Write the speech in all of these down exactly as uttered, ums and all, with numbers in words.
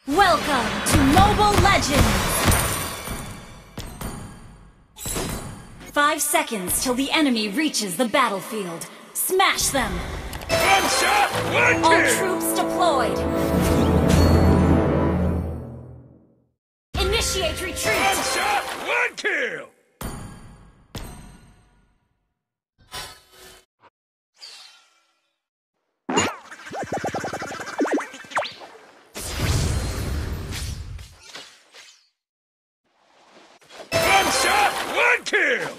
Welcome to Mobile Legends! Five seconds till the enemy reaches the battlefield. Smash them! One shot, one All kill! troops deployed! Initiate retreat! One shot, one kill! One shot, one kill!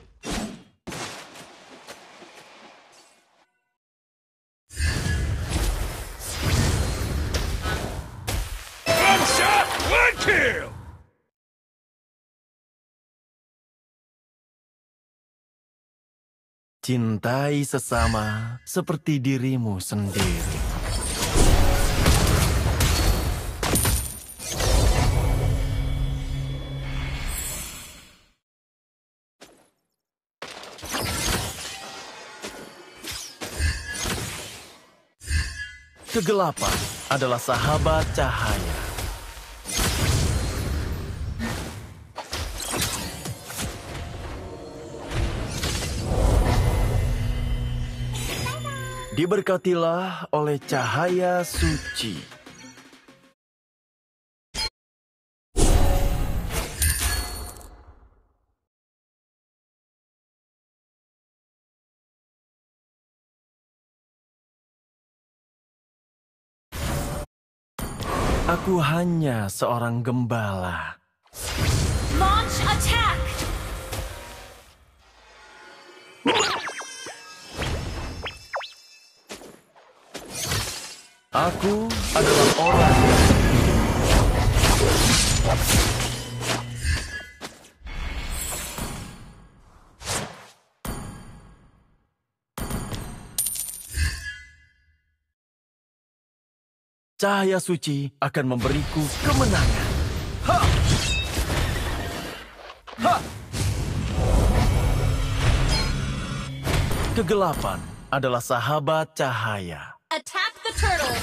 One shot, one kill! Cintai sesama seperti dirimu sendiri. Kegelapan adalah sahabat cahaya. Diberkatilah oleh cahaya suci. Aku hanya seorang gembala. Launch attack! Aku adalah orang yang cahaya suci akan memberiku kemenangan. Ha! Ha! Kegelapan adalah sahabat cahaya. Attack the turtle!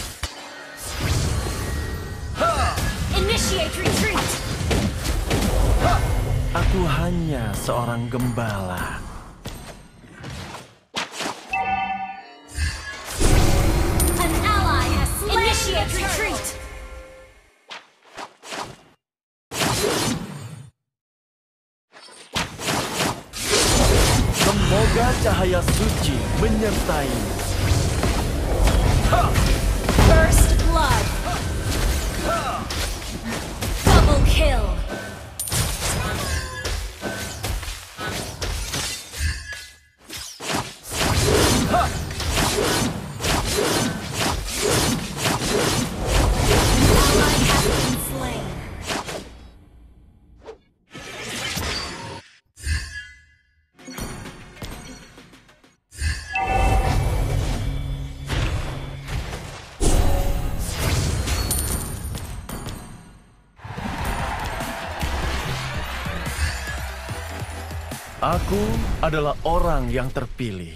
Initiate retreat! Aku hanya seorang gembala. An ally has slain Initiate retreat! Semoga cahaya suci menyertaimu. First blood! Double kill! Ally has been slain. Aku adalah orang yang terpilih.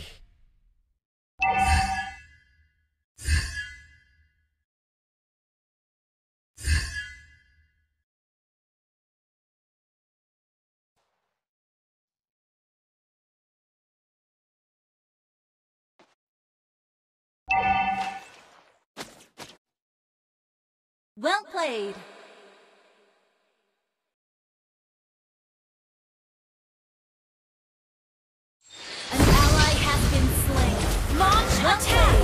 Well played. An ally has been slain. Launch attack!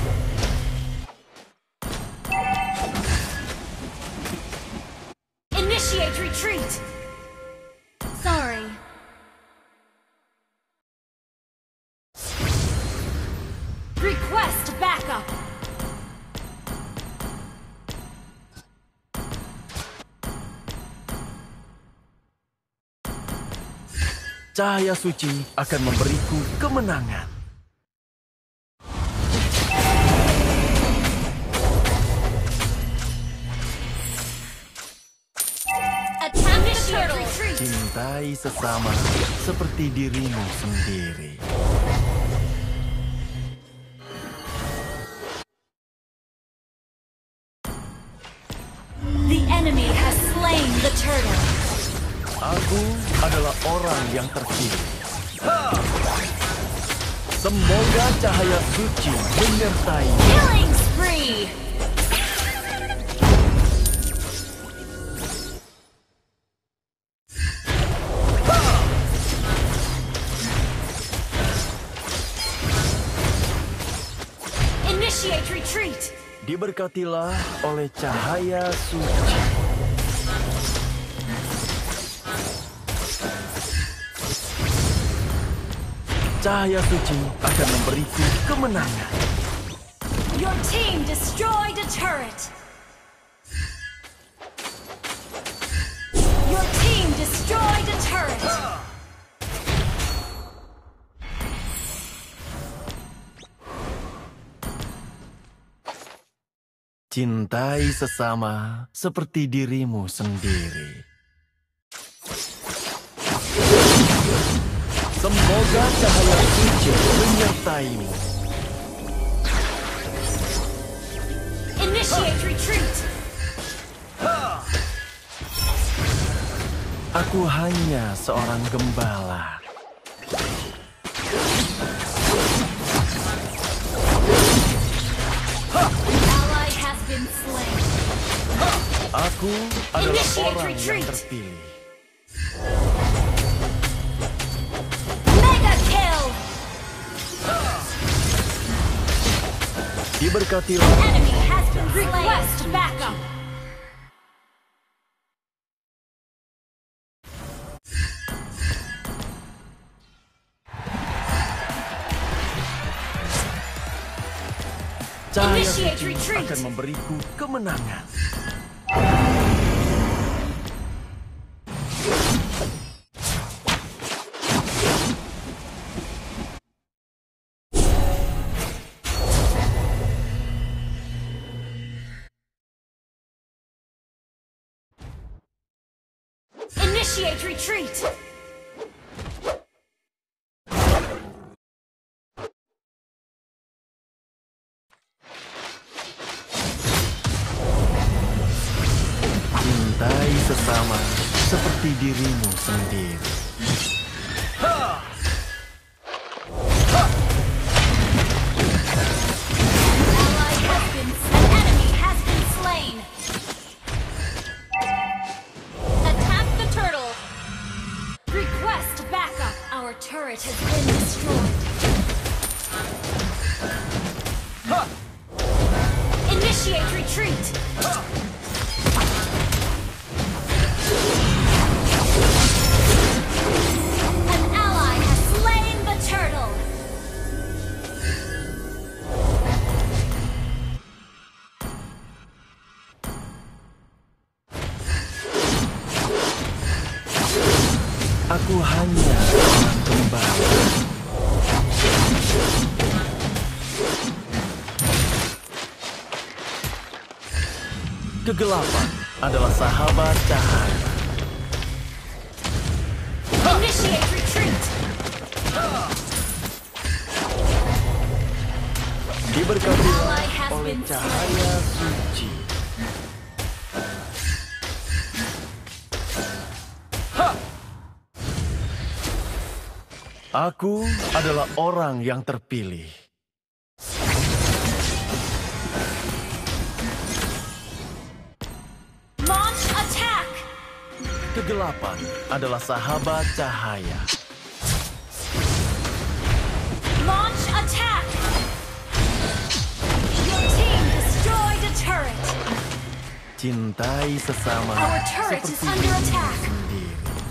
Initiate retreat! Sorry. Request backup! Cahaya suci akan memberiku kemenangan. Attack the turtle! Cintai sesama seperti dirimu sendiri. terpilih. Ha! Semoga cahaya suci menyertai. Killing spree! Initiate retreat! Diberkatilah oleh cahaya suci. Cahaya suci akan memberiku kemenangan. Your team destroyed a turret! Your team destroyed a turret! Cintai sesama seperti dirimu sendiri. Semoga cahaya suci menyertaimu. Initiate retreat! Aku hanya seorang gembala. Ally has been slain. Aku adalah Initiate orang retreat. yang terpilih. Mega kill! Diberkatilah Enemy has been slain. Request backup! cahaya Initiate suci retreat. akan memberiku kemenangan. Initiate retreat! Cintai sesama seperti dirimu sendiri. Ally has been An enemy has been slain. Attack the turtle. Request backup. Our turret has been destroyed. Initiate retreat. An ally has slain the turtle. Aku hanya seorang gembala. Kegelapan adalah sahabat cahaya. Initiate retreat. Diberkatilah Ally has oleh been cahaya suci. Aku adalah orang yang terpilih. Launch attack. Kegelapan adalah sahabat cahaya. Launch attack. Your team destroyed a turret. Cintai sesama Our turret is seperti under dirimu attack. sendiri.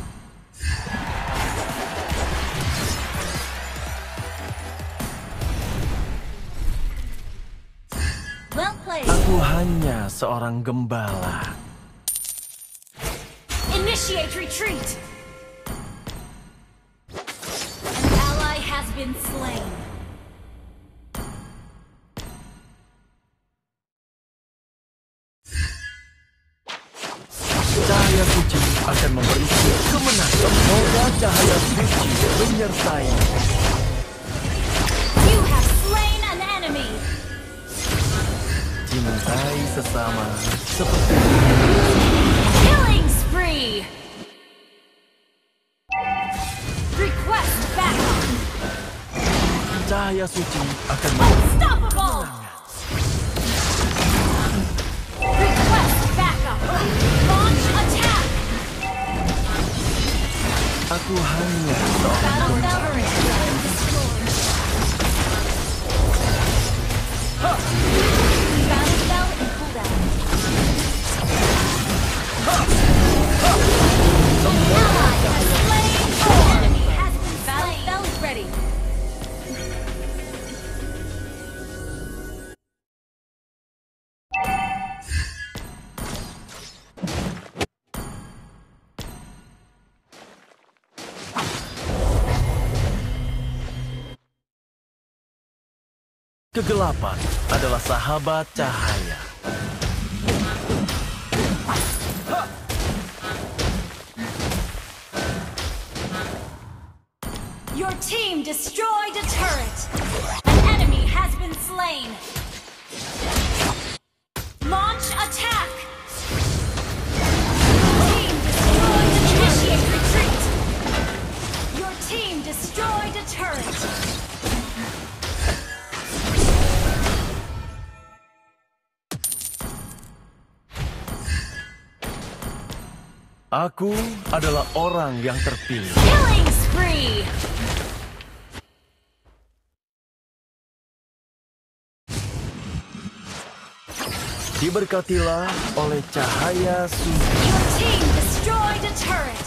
Well played. Aku hanya seorang gembala. Initiate retreat. An ally has been slain. Cahaya suci akan memberiku kemenangan. Semoga cahaya suci menyertai. You have slain an enemy. Cintai sesama seperti Killing spree. Cahaya suci akan memberiku Unstoppable! Request backup! Launch attack! Aku hanya seorang Battle gembala. turret has been destroyed. Battle bell in cooldown. Ally has slain an enemy has been slain. Battle bell ready. Kegelapan adalah sahabat cahaya. Your team destroyed a turret. An enemy has been slain. Launch attack. Team destroyed a initiate retreat. Your team destroyed a turret. Aku adalah orang yang terpilih. Killing spree. Diberkatilah oleh cahaya suci. Your team destroyed a turret.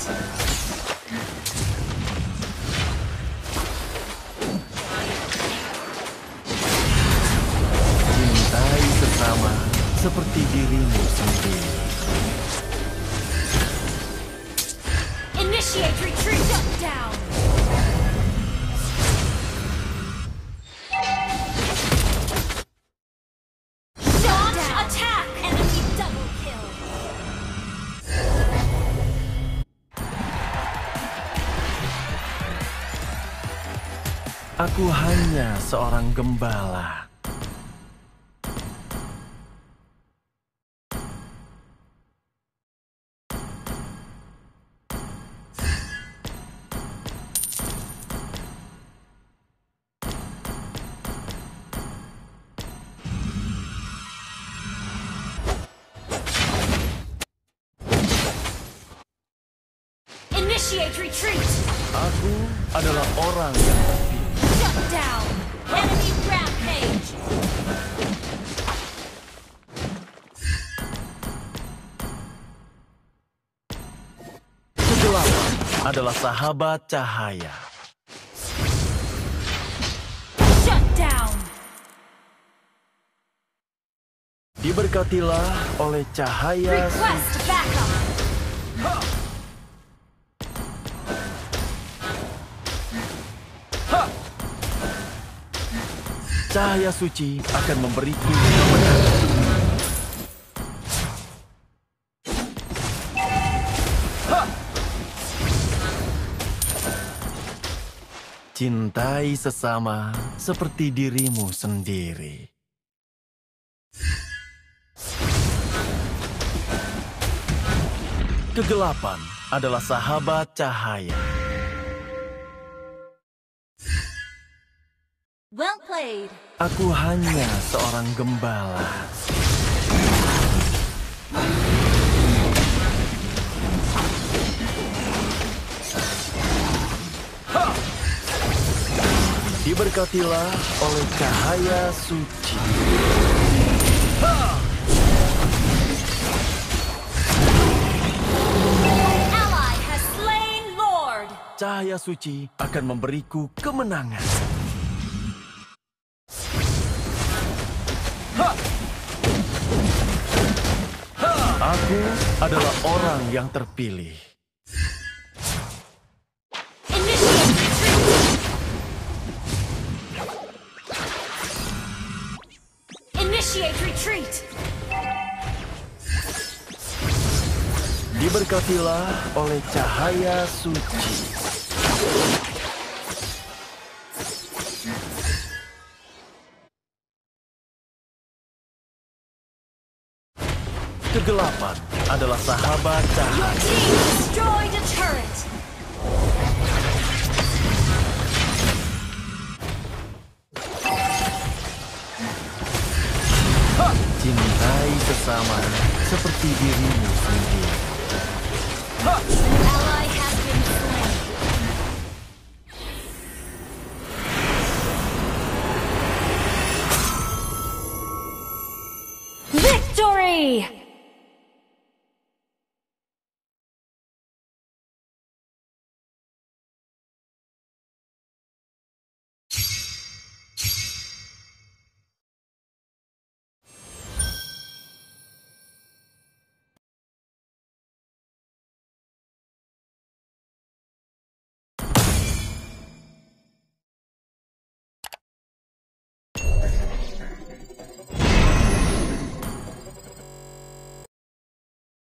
Cintai sesama seperti dirimu sendiri. Initiate retreat. Shut down. Launch attack. Enemy double kill. Aku hanya seorang gembala. Initiate retreat. Aku adalah orang yang terpilih. Shut down. Enemy rampage. Kegelapan adalah sahabat cahaya. Shut down. Diberkatilah oleh cahaya suci. Request backup. Cahaya suci akan memberiku kemenangan. Cintai sesama seperti dirimu sendiri. Kegelapan adalah sahabat cahaya. Well played. Aku hanya seorang gembala. Diberkatilah oleh cahaya suci. Ally has slain Lord. Cahaya suci akan memberiku kemenangan. Aku adalah orang yang terpilih. Initiate retreat. Initiate retreat. Diberkatilah oleh cahaya suci. Kegelapan adalah sahabat Your cahaya. team destroyed a turret. seperti dirimu sendiri. An ally has been slain. Victory!